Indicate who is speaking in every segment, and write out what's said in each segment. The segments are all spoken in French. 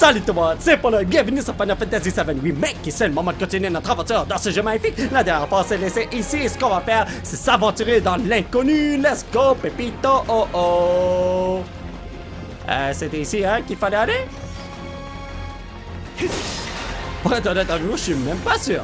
Speaker 1: Salut tout le monde, c'est Polo et bienvenue sur Final Fantasy VII Remake et c'est le moment de continuer notre aventure dans ce jeu magnifique. La dernière fois c'est laissé ici, ce qu'on va faire c'est s'aventurer dans l'inconnu. Let's go Pépito, oh oh. C'était ici hein qu'il fallait aller? Pour être honnête avec vous, je suis même pas sûr.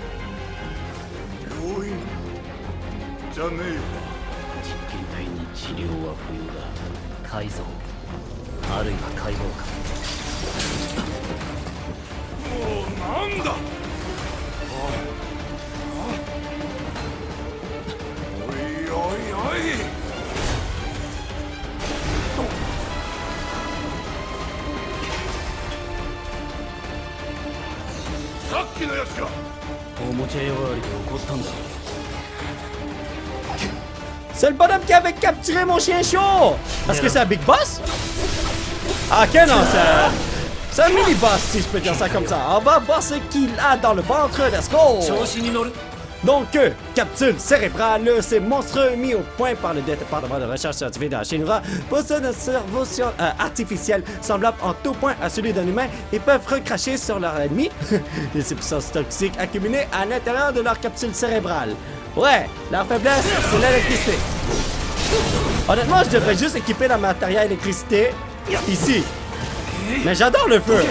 Speaker 1: C'est le bonhomme qui avait capturé mon chien chaud! Est-ce que c'est un big boss? Ah ok non, c'est un mini boss si je peux dire ça comme ça. On va voir ce qu'il a dans le ventre, let's go! Donc, capsule cérébrale, ces monstres mis au point par le département de recherche scientifique de la Shinra possèdent un cerveau artificiel semblable en tout point à celui d'un humain et peuvent recracher sur leur ennemi les substances toxiques accumulées à l'intérieur de leur capsule cérébrale. Ouais, leur faiblesse, c'est l'électricité. Honnêtement, je devrais juste équiper le matériel électricité ici. Mais j'adore le feu.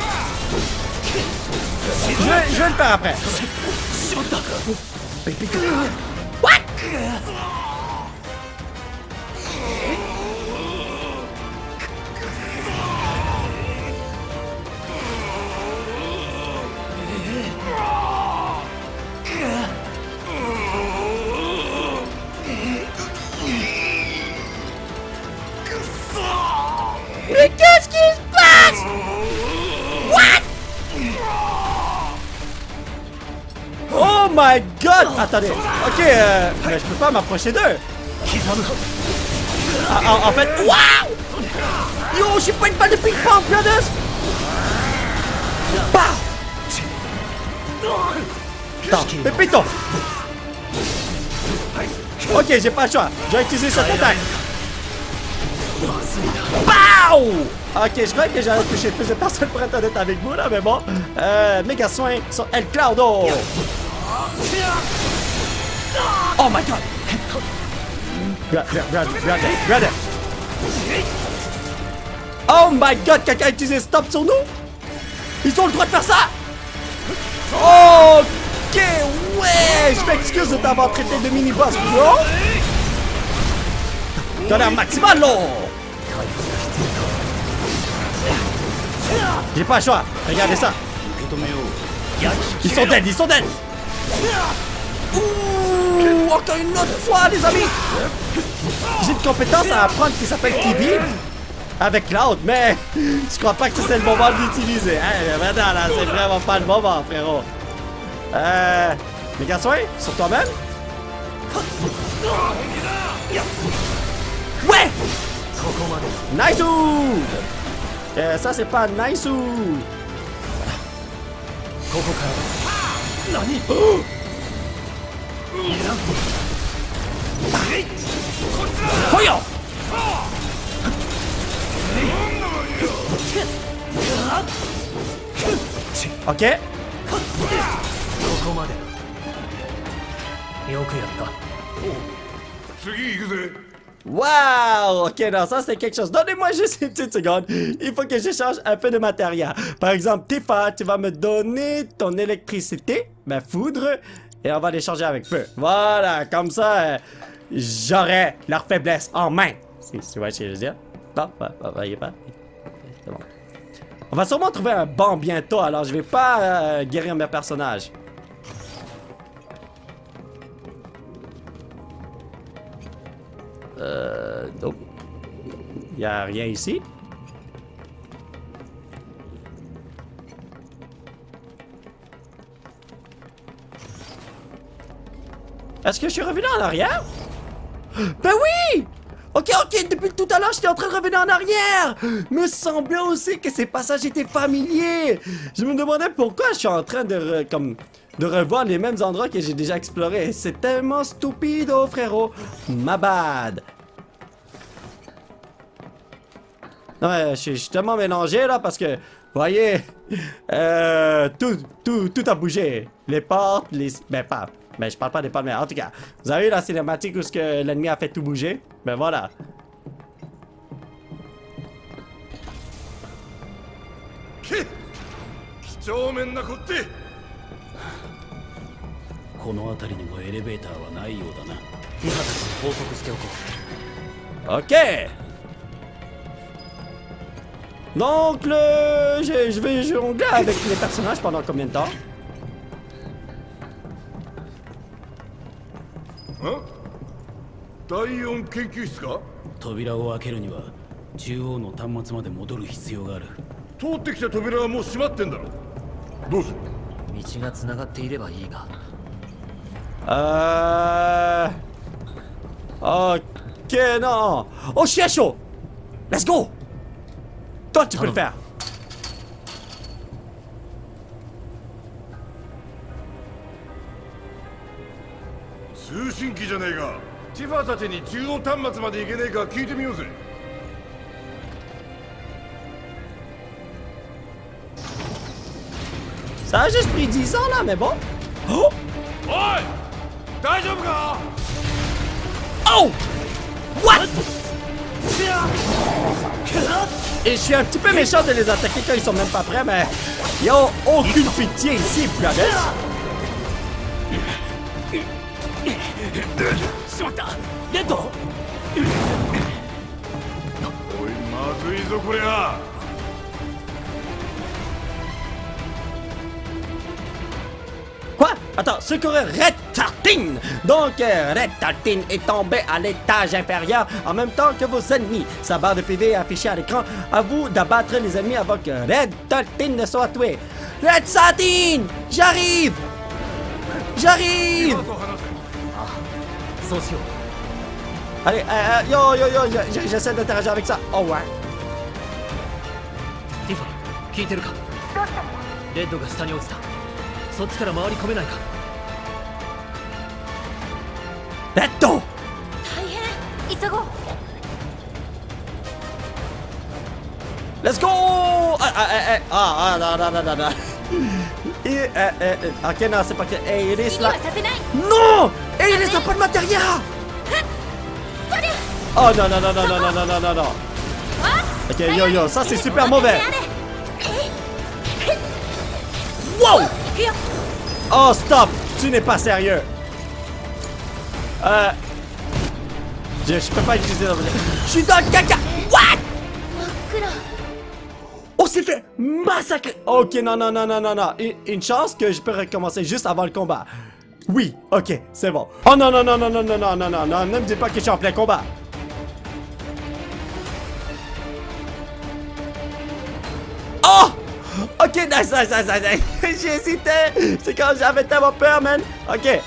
Speaker 1: Je vais le faire après. What? Mais qu'est-ce qui se passe? What? Oh my god! Attendez, ok, mais je peux pas m'approcher d'eux. En fait, waouh! Yo, je suis pas une balle de ping-pong, brothers! Bah! Attends, Pépito! Ok, j'ai pas le choix, je vais utiliser cette attaque. Pow! Ok, je crois que j'allais toucher plus de personnes pour être honnête avec vous là, mais bon. Méga soin sur El Claudo! Oh my god! Regarde. Oh my god, quelqu'un a utilisé stop sur nous? Ils ont le droit de faire ça? Ok, ouais! Je m'excuse de t'avoir traité de mini-boss, bro! T'as l'air maximal, là! J'ai pas le choix, regardez ça! Ils sont dead! Ouh, encore une autre fois, les amis! J'ai une compétence à apprendre qui s'appelle Kibi avec Cloud, mais je crois pas que c'est le moment de l'utiliser. Hein? Maintenant, là, c'est vraiment pas le moment, frérot. Méga soin sur toi-même? Ouais! Nice-ou! Ça, c'est pas nice-ou! Oh! Hoyo! Ok. Wow! Ok, non, ça c'est quelque chose. Donnez-moi juste une petite seconde. Il faut que j'échange un peu de matériel. Par exemple, Tifa, tu vas me donner ton électricité, ma foudre, et on va l'échanger avec feu. Voilà, comme ça, j'aurai leur faiblesse en main. Si tu vois ce que je veux dire. Non, voyez pas. C'est bon. On va sûrement trouver un banc bientôt, alors je vais pas guérir mes personnages. Nope. Il n'y a rien ici. Est-ce que je suis revenu en arrière? Ben oui! Ok, depuis tout à l'heure, j'étais en train de revenir en arrière! Me semblait aussi que ces passages étaient familiers! Je me demandais pourquoi je suis en train de revoir les mêmes endroits que j'ai déjà explorés. C'est tellement stupide, frérot! Ma bad! Non, mais je suis tellement mélangé là parce que, vous voyez, tout a bougé. Les portes, les... Ben pas, ben je parle pas des portes, mais en tout cas, vous avez eu la cinématique où l'ennemi a fait tout bouger. Ben voilà.
Speaker 2: この辺りにもエレベーターはないようだな。リハたちに報告しておこう。
Speaker 1: Ok. Donc je vais jongler avec les personnages pendant combien de temps?
Speaker 3: Hein? 第4研究室か？
Speaker 2: 扉を開けるには中央の端末まで戻る必要がある。
Speaker 3: 通ってきた扉はもう閉まってんだろ。どうする？
Speaker 4: 道がつながっていればいいが。
Speaker 1: Ok, non. Oh, je suis à chaud. Let's go. Toi, tu peux le faire.
Speaker 3: 通信機じゃねえか。ティファたちに中央端末まで行けねえか聞いてみようぜ。
Speaker 1: Ça a juste pris 10 ans là, mais bon. Oh!
Speaker 3: おい！大丈夫か？
Speaker 1: Oh! What? Et je suis un petit peu méchant de les attaquer quand ils sont même pas prêts, mais ils ont aucune pitié ici, brothers.
Speaker 2: しまったレッド。
Speaker 3: おい、まずいぞこりゃ。
Speaker 1: Quoi? Attends, secourir Red Tartine! Donc, Red Tartine est tombé à l'étage inférieur en même temps que vos ennemis. Sa barre de PV est affichée à l'écran. À vous d'abattre les ennemis avant que Red Tartine ne soit tué. Red Tartine! J'arrive! J'arrive!
Speaker 4: そうしよう。
Speaker 1: Allez, yo, j'essaie d'interagir avec ça. Oh ouais.
Speaker 4: ティファ、聞いてるか？レッドが下に落ちた。そっちから回り込めないか？
Speaker 1: Red!
Speaker 5: 大変、急ごう。
Speaker 1: Let's go! Non. Et, ok, non, c'est pas que. Hey, Iris là. Non! Hey, Iris a pas de matériel! Oh non, non, non, non, non, non, non, non, non, non. Ok, yo, ça c'est super mauvais. Wow! Oh, stop! Tu n'es pas sérieux. Je peux pas utiliser la... Je suis dans le caca! What? Oh, c'est fait massacrer! Ok, non. Une chance que je peux recommencer juste avant le combat. Oui, ok, c'est bon. Oh non, non, ne me dis pas que je suis en plein combat. Oh! Ok, nice. J'ai hésité. C'est quand j'avais tellement peur, man. Ok.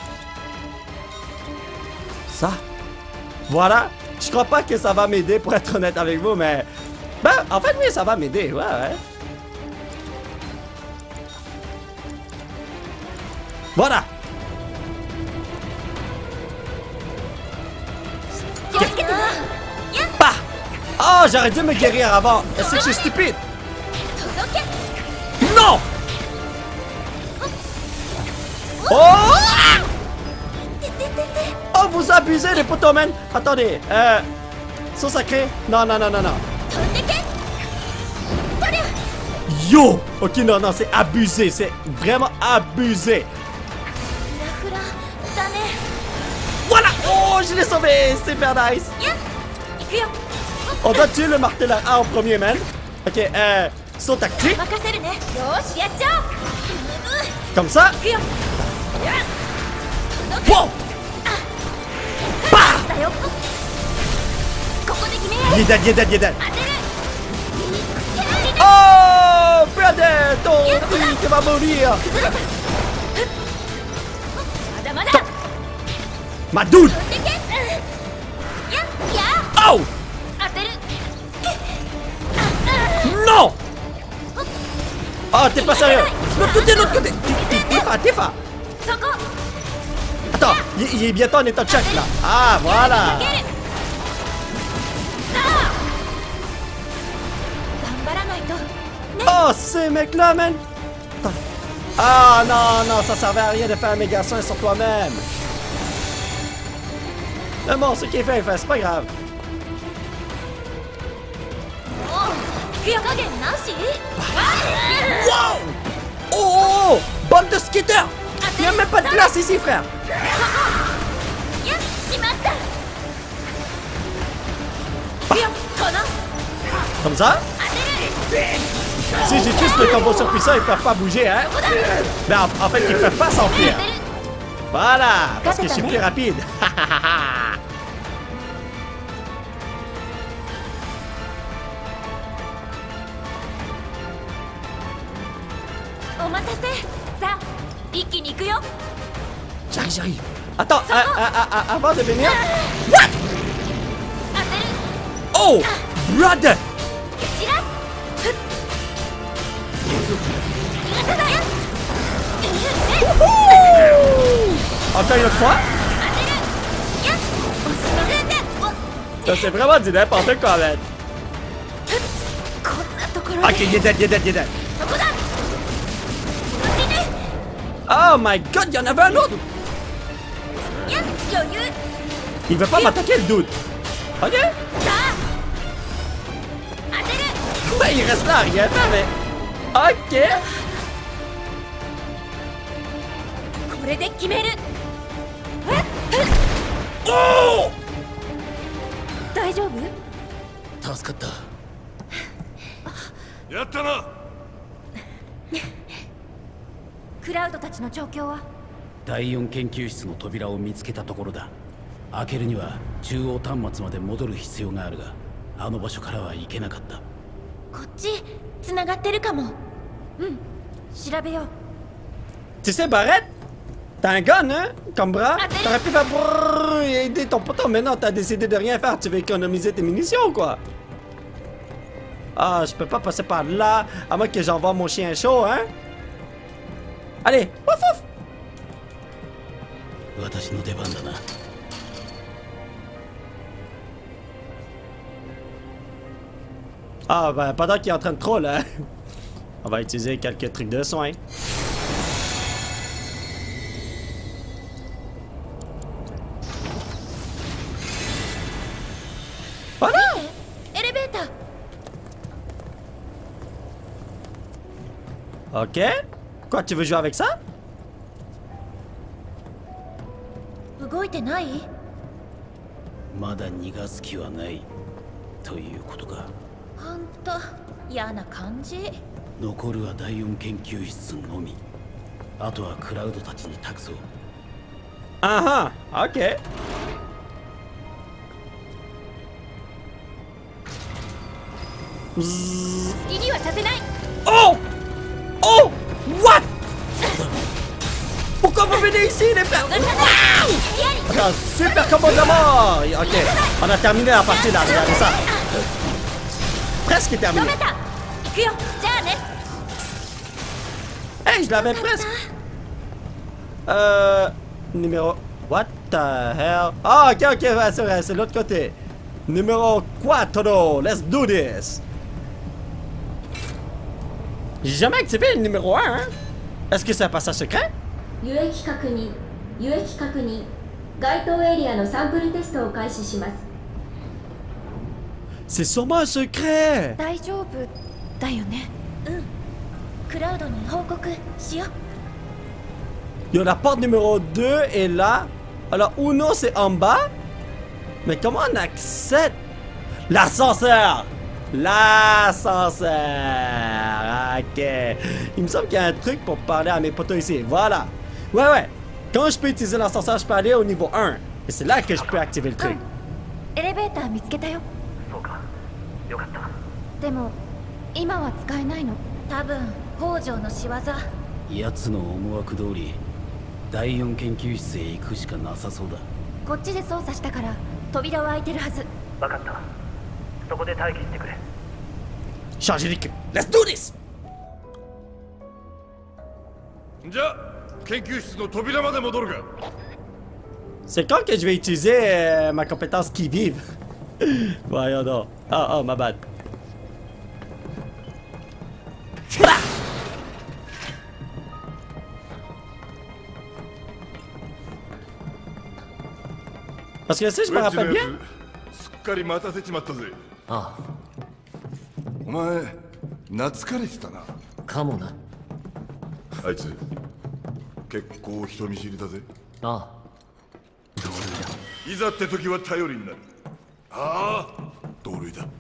Speaker 1: Ça. Voilà. Je crois pas que ça va m'aider pour être honnête avec vous, mais... Ben, en fait, oui, ça va m'aider. Ouais. Voilà. Bah! Oh, j'aurais dû me guérir avant. Est-ce que je suis stupide? Non! Oh! Oh, vous abusez les potomen. Attendez, saut sacré? Non. Yo! Ok, non, c'est abusé, c'est vraiment abusé. Voilà! Oh, je l'ai sauvé, c'est super nice. On doit tuer le marteleur A en premier, man. Ok, saut tactique. Comme ça. Wow! Bah! Il est dead. Oh, brother, ton truc va mourir. Ma dude! Oh! Non! Oh, t'es pas sérieux! De l'autre côté! Tifa! Attends, il est bientôt en état de choc là! Ah, voilà! Oh, ces mecs-là, man! Ah non, non, ça servait à rien de faire un méga soin sur toi-même. Mais bon, ce qui est fait, c'est pas grave.
Speaker 5: 火加減なし
Speaker 1: Wow! Oh! Bande de skitters! Il n'y a même pas de glace ici, frère!
Speaker 5: やっしまった
Speaker 1: Comme ça? Si j'ai juste le combo surpuissant, ils peuvent pas bouger, hein? Mais en fait, ils peuvent pas s'enfuir. Voilà! Parce que je suis plus rapide.
Speaker 5: お待たせさあ一気に行くよ
Speaker 1: J'arrive, j'arrive. Attends, avant de venir... What?
Speaker 5: 当てる
Speaker 1: Oh! Brother!
Speaker 5: 蹴散らす逃がさない
Speaker 1: Encore une autre fois?
Speaker 5: 当てるやっおしませんね
Speaker 1: Ça, c'est vraiment du n'importe quoi, man.
Speaker 5: こんなところで
Speaker 1: Ok, il est dead, il est dead, il est dead.
Speaker 5: そこだこっちね
Speaker 1: Oh my god, il y en avait un autre!
Speaker 5: やっ余裕
Speaker 1: Il veut pas m'attaquer, le dude. Ok?
Speaker 5: さあ当てる
Speaker 1: Ouais, il reste là à rien faire, mais... Ok!
Speaker 5: これで決める
Speaker 1: Oh!
Speaker 5: 大丈夫
Speaker 2: 助かった。
Speaker 3: やったな。
Speaker 5: クラウドたちの状況は
Speaker 2: 第4研究室の扉を見つけたところだ。開けるには中央端末まで戻る必要があるが、あの場所からは行けなかった。
Speaker 5: こっち繋がってるかもうん調べよう
Speaker 1: Tu sais, Barrette? T'as un gun, hein? Comme bras? T'aurais pu faire brrrr et aider ton poteau, mais non, t'as décidé de rien faire. Tu veux économiser tes munitions ou quoi? Ah, je peux pas passer par là, à moins que j'envoie mon chien chaud, hein? Allez, ouf ouf!
Speaker 2: 私の出番だな。
Speaker 1: Ah, ben, pendant qu'il est en train de troll, hein? On va utiliser quelques trucs de soins. Voilà!
Speaker 5: エレベーター
Speaker 1: Ok. Quoi, tu veux jouer avec ça?
Speaker 5: 動いてない
Speaker 2: まだ逃がす気はないということか。
Speaker 5: ほんと嫌な感じ
Speaker 2: 残るは第4研究室のみ。あとはクラウドたちに託そう。
Speaker 1: Ah ah, ok.
Speaker 5: 好きにはさせない
Speaker 1: Oh! Oh! What? Pourquoi vous venez ici, les frères? Regarde, super combo de mort! Ok, on a terminé la partie là, regardez ça. Presque
Speaker 5: 止
Speaker 1: terminé.
Speaker 5: めた行くよじゃあね
Speaker 1: Hey, je l'avais presque. Numéro... What the hell? Ah, ok, ok, ouais, c'est vrai, c'est de l'autre côté. Numéro 4, let's do this. J'ai jamais activé le numéro 1, hein? Est-ce que c'est un passage secret?
Speaker 6: 輸液確認輸液確認該当エリアのサンプルテストを開始します
Speaker 1: C'est sûrement un secret!
Speaker 5: 大丈夫だよねうんクラウドに報告しよう
Speaker 1: Il y a la porte numéro 2 est là. Alors, Uno, c'est en bas. Mais comment on accède? L'ascenseur! L'ascenseur! Ok. Il me semble qu'il y a un truc pour parler à mes potos ici. Voilà. Ouais, ouais. Quand je peux utiliser l'ascenseur, je peux aller au niveau 1. Et c'est là que je peux activer le truc.
Speaker 5: エレベーター見つけたよ
Speaker 4: そうかよかった
Speaker 5: でも今は使えないの多分北条の仕業
Speaker 2: 奴の思惑通り第4研究室へ行くしかなさそうだ。
Speaker 5: こっちで操作したから扉は開いてるはず
Speaker 4: 分かったそこで待機してくれ
Speaker 1: Changer d'équipe. Let's do this!
Speaker 3: じゃあ研究室の扉まで戻るか
Speaker 1: C'est quand que je vais utiliser ma compétence qui vive? Voyons donc. Oh, oh, ma bad. Parce que si je me rappelle bien.
Speaker 3: すっかり待たせちまったぜ。
Speaker 4: あ
Speaker 3: お前懐かれてたな。
Speaker 4: あかもな。
Speaker 3: あいつ結構人見知りだぜ。
Speaker 4: ああ同類だ。
Speaker 3: いざって時は頼りになる。ああ同類だ。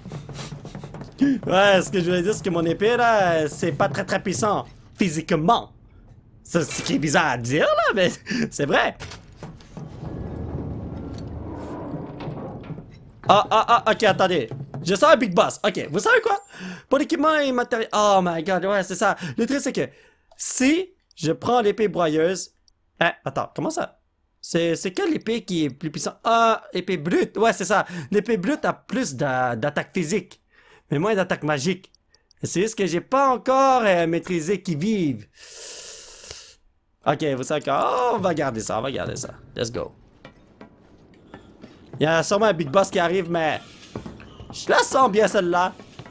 Speaker 1: Ouais, ce que je voulais dire, c'est que mon épée, là, c'est pas très très puissant, physiquement. C'est ce qui est bizarre à dire, là, mais c'est vrai. Ok, attendez. Je sens un Big Boss. Ok, vous savez quoi? Pour l'équipement et matériel... Oh my god, ouais, c'est ça. Le truc, c'est que si je prends l'épée broyeuse... Hein, attends, comment ça? C'est quelle épée qui est plus puissante? Ah, épée brute. Ouais, c'est ça. L'épée brute a plus d'attaque physique. Mais moins d'attaque magique. C'est juste que j'ai pas encore maîtrisé qui vive. Ok, vous savez quoi? Oh, on va garder ça, Let's go. Il y a sûrement un Big Boss qui arrive, mais... Je la sens bien, celle-là.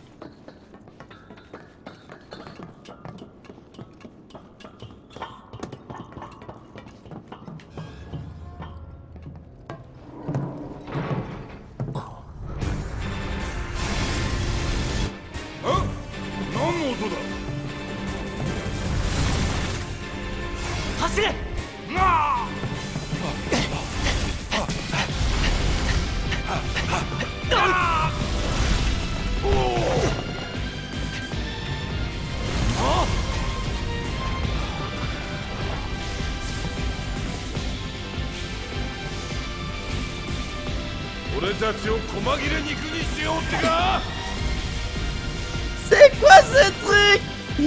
Speaker 1: C'est quoi ce truc?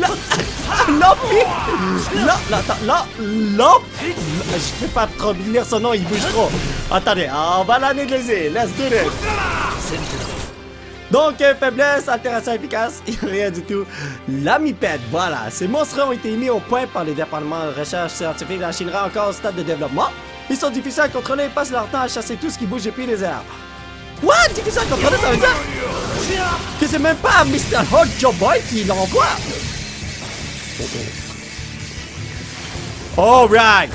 Speaker 1: Je peux pas trop lire son nom, il bouge trop. Attendez, on va l'analyser. Let's do this. Donc, faiblesse, altération efficace, rien du tout. L'amipède, voilà. Ces monstres ont été mis au point par les départements de recherche scientifique de la Shinra encore au stade de développement. Ils sont difficiles à contrôler et passent leur temps à chasser tout ce qui bouge depuis les airs. What? Difficile à contrôler, ça veut dire que c'est même pas Mr. Hot Boy qui l'envoie. Alright.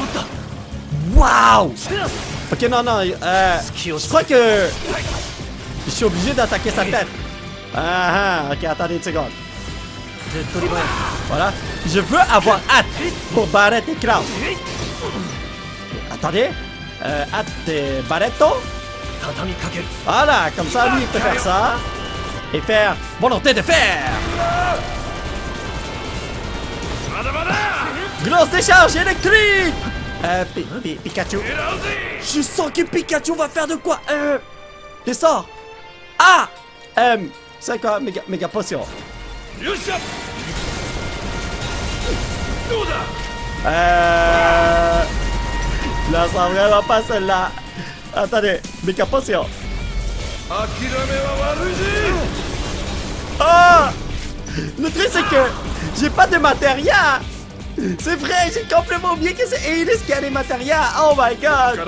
Speaker 1: Wow. Ok, non, je crois que je suis obligé d'attaquer sa tête. Ok, attendez une seconde. Voilà. Je veux avoir hâte pour Barret et Cloud. Attendez. Hâte et Barretto. Voilà, comme ça, lui, il peut faire ça. Et faire volonté de faire. Grosse décharge électrique. Pikachu. Je sens que Pikachu va faire de quoi? Des sorts. Ah. C'est quoi? Méga potion. Là, ça vraiment pas celle-là. Attendez, méga potion. Oh! Le truc c'est que j'ai pas de matériel. C'est vrai, j'ai complètement oublié que c'est Aeris qui a les matériels. Oh my god.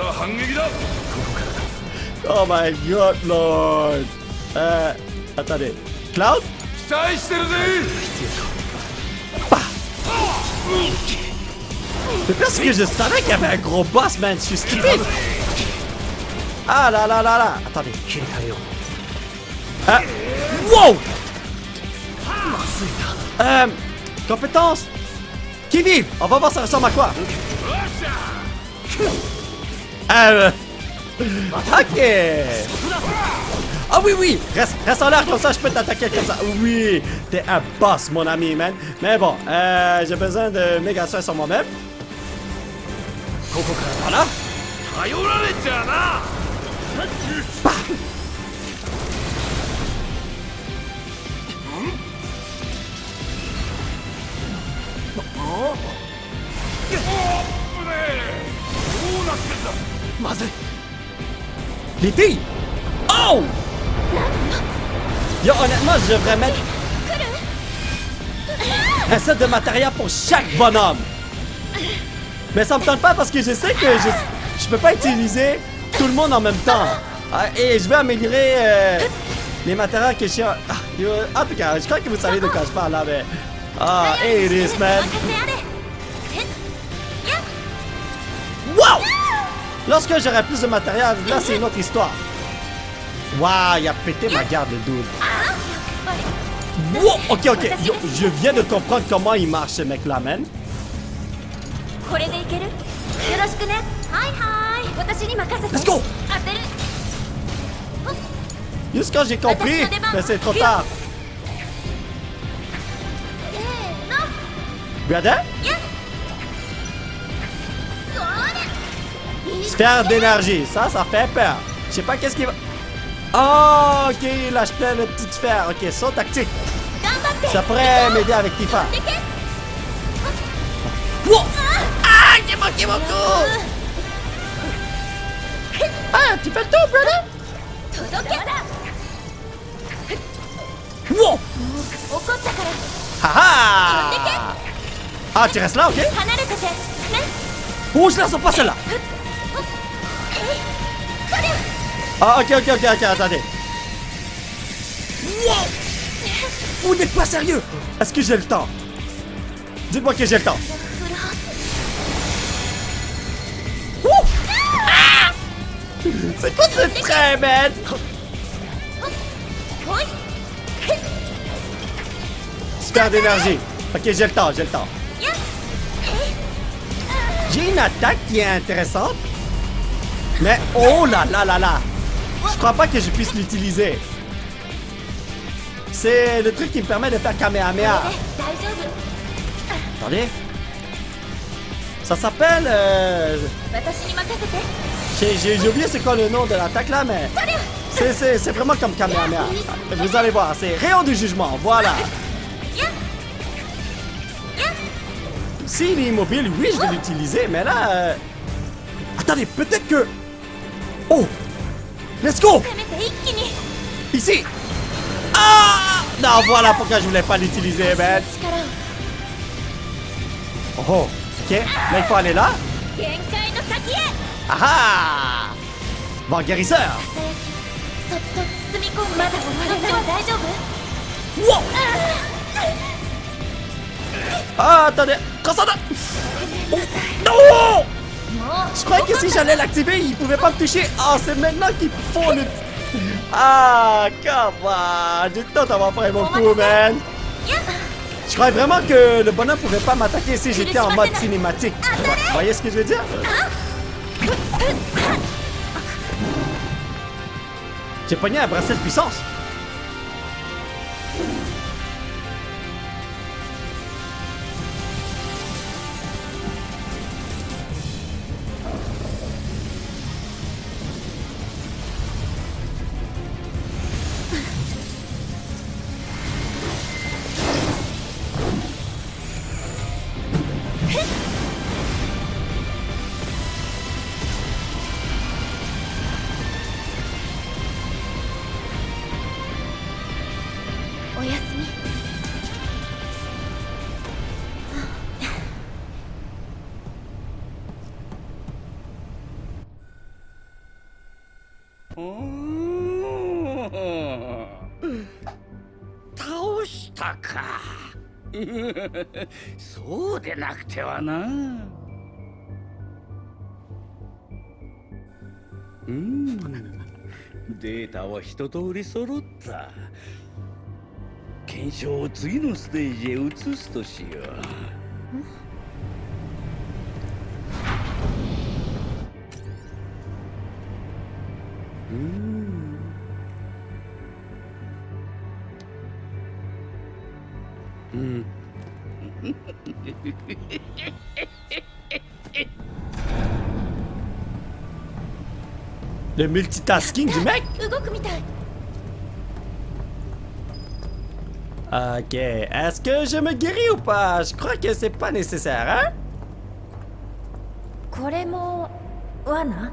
Speaker 1: Oh my god, Lord. Attendez. Cloud? C'est parce que je savais qu'il y avait un gros boss, man. Je suis stupide. Ah là. Attendez. Wow! Compétence. Qui vive? On va voir ça ressemble à quoi. Ok. Ah oui. Reste en l'air comme ça, je peux t'attaquer comme ça. Oui. T'es un boss, mon ami, man. Mais bon, j'ai besoin de méga soin sur moi-même. Voilà. Bah. Les filles! Oh! Yo, honnêtement, je devrais mettre un set de matériel pour chaque bonhomme. Mais ça me tente pas parce que je sais que je peux pas utiliser tout le monde en même temps. Et je vais améliorer les matériels que je suis en tout cas, je crois que vous savez de quoi je parle là, mais... Ah, Aeris, man! Wow! Lorsque j'aurai plus de matériel, là c'est une autre histoire. Waouh, il a pété ma garde le dude. Wow, ok, ok. Yo, je viens de comprendre comment il marche ce mec-là, man.
Speaker 5: これでいける？よろしくね。はいはい。私に任せて。
Speaker 1: Let's go!
Speaker 5: 当てる。
Speaker 1: Juste quand j'ai compris, mais c'est trop tard.
Speaker 5: せーの。
Speaker 1: Brother?
Speaker 5: やっ。それ。
Speaker 1: Sphère d'énergie, ça fait peur. Je sais pas qu'est-ce qu'il va... Oh, ok, il lâche plein de petites sphères. Ok, saut tactique.
Speaker 5: 頑張って。
Speaker 1: Ça pourrait m'aider avec Tifa.
Speaker 5: でけ。
Speaker 1: Wow! Ah, j'ai manqué mon coup! Ah, tu fais le tour, brother?
Speaker 5: 届け。
Speaker 1: Wow!
Speaker 5: 怒ったから
Speaker 1: Haha! Ah, tu restes là, ok?
Speaker 5: 離れててね。
Speaker 1: Oh, je la sens pas celle-là! Ah, ok, ok, ok, ok, attendez. Wow! Vous n'êtes pas sérieux! Est-ce que j'ai le temps? Dites-moi que j'ai le temps. Ouh! Ah! C'est quoi ce train, man? Sphère d'énergie. Ok, j'ai le temps, j'ai le temps. J'ai une attaque qui est intéressante. Mais oh là là là là! Je crois pas que je puisse l'utiliser. C'est le truc qui me permet de faire Kamehameha. Attendez. Ça s'appelle...
Speaker 5: 私に任せて。
Speaker 1: J'ai oublié c'est quoi le nom de l'attaque là, mais... C'est vraiment comme Kamehameha. Vous allez voir, c'est rayon du jugement, voilà. S'il est immobile, oui, je vais l'utiliser, mais là... Attendez, peut-être que... Oh! Let's go!
Speaker 5: せめて一気に。
Speaker 1: Ici! Ah! Non, voilà pourquoi je voulais pas l'utiliser, man.
Speaker 5: 力を。
Speaker 1: Oh, oh, ok. Là, il faut aller là.
Speaker 5: 限界の先へ。
Speaker 1: Ah ah! Bon, guérisseur!
Speaker 5: そっと包み込む。まだ終わらない。大丈夫？
Speaker 1: Wow! Ah, attendez! Cassada! Oh, non! Je croyais que si j'allais l'activer, il pouvait pas me toucher. Ah, c'est maintenant qu'il faut le... Ah, come on! J'ai le temps d'avoir fait mon coup, man! Je croyais vraiment que le bonhomme pouvait pas m'attaquer si j'étais en mode cinématique. Vous voyez ce que je veux dire? J'ai pogné un bracelet de puissance.
Speaker 2: 倒したか。そうでなくてはな。データは一通り揃った。検証を次のステージへ移すとしよう。
Speaker 1: Le multitasking du mec?
Speaker 5: 動くみたい。
Speaker 1: Ok, est-ce que je me guéris ou pas? Je crois que c'est pas nécessaire, hein?
Speaker 5: これも罠？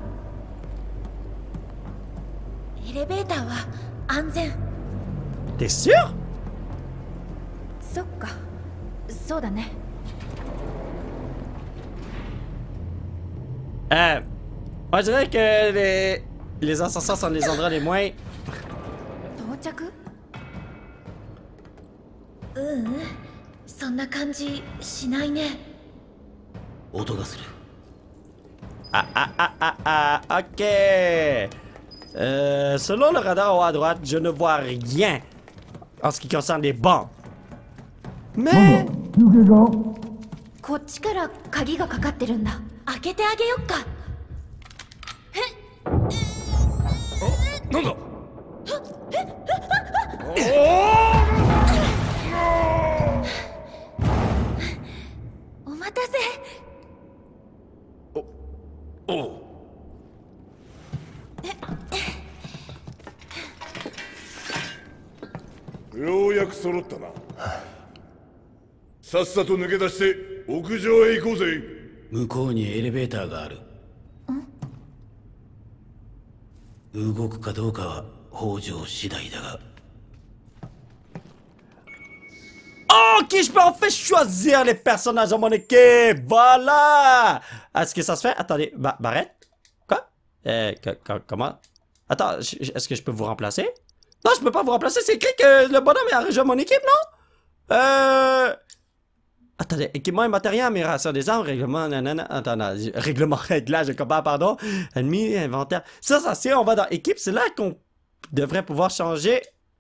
Speaker 5: エレベーターは安全。
Speaker 1: T'es sûr?
Speaker 5: そっか、そうだね。
Speaker 1: Moi je dirais que les ascenseurs sont les endroits les moins...
Speaker 5: 到着？そんな感じしないね。
Speaker 2: 音がする。
Speaker 1: Ok. Selon le radar en haut à droite, je ne vois rien en ce qui concerne les bancs. Mais...
Speaker 5: こっちから鍵がかかってるんだ。開けてあげよっか。
Speaker 3: なんだ
Speaker 5: お待たせ。
Speaker 3: おうようやく揃ったな。さっさと抜け出して屋上へ行こうぜ。
Speaker 2: 向こうにエレベーターがある。動くかどうかは北条次第だが。
Speaker 1: Ok, je peux en fait choisir les personnages dans mon équipe. Voilà. Est-ce que ça se fait? Attendez, Barrette? Quoi? Comment? Attends, est-ce que je peux vous remplacer? Non, je peux pas vous remplacer. C'est écrit que le bonhomme a rejoint mon équipe, non? Attendez, équipement et matériel, amélioration des armes, règlement, nanana, attendez, règlement, réglage de combat, pardon, ennemi, inventaire. Ça, c'est, on va dans équipe, c'est là qu'on devrait pouvoir changer.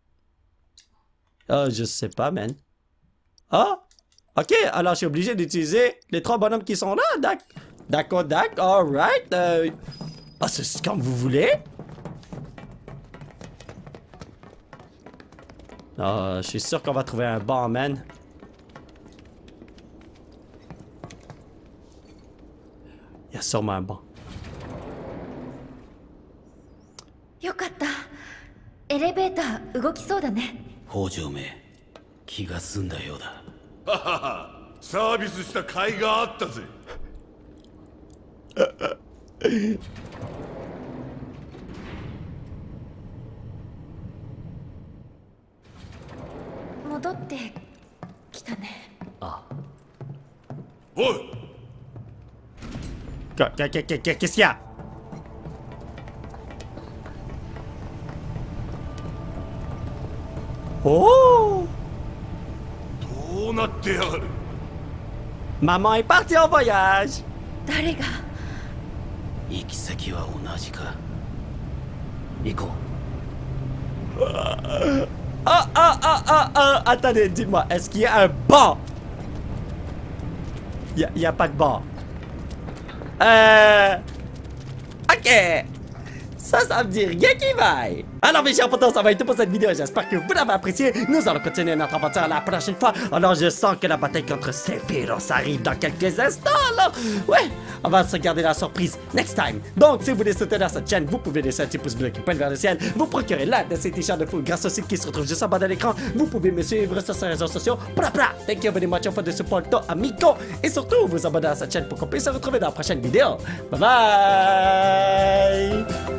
Speaker 1: Oh, je sais pas, man. Ah, ok, alors je suis obligé d'utiliser les 3 bonhommes qui sont là, d'accord, alright. Ah, c'est comme vous voulez. Ah, je suis sûr qu'on va trouver un banc, man. Il y a sûrement un banc.
Speaker 5: よかった。エレベーター動きそうだね。
Speaker 2: 北条め、気が済んだようだ。
Speaker 3: ははは、サービスした甲斐があったぜ。
Speaker 5: 戻ってきたね。
Speaker 3: おい、
Speaker 1: Qu'est-ce qu'il y a? Oh!
Speaker 3: どうなってやがる。
Speaker 1: Maman est partie en voyage!
Speaker 5: 誰が？
Speaker 2: 行き先は同じか。行こう。
Speaker 1: Attendez, dites-moi, est-ce qu'il y a un banc? Il y a pas de banc. Ok. Ça me dit rien qui vaille. Alors mes chers potos, ça va être tout pour cette vidéo. J'espère que vous l'avez apprécié. Nous allons continuer notre aventure la prochaine fois. Alors je sens que la bataille contre Sephiroth arrive dans quelques instants. Alors ouais, on va se garder la surprise next time. Donc si vous voulez soutenir cette chaîne, vous pouvez laisser un petit pouce bleu qui pointe vers le ciel. Vous procurer l'un de ces t-shirts de fou grâce au site qui se retrouve juste en bas de l'écran. Vous pouvez me suivre sur ces réseaux sociaux. Thank you very much for the support, amigo. Et surtout, vous abonner à cette chaîne pour qu'on puisse se retrouver dans la prochaine vidéo. Bye bye.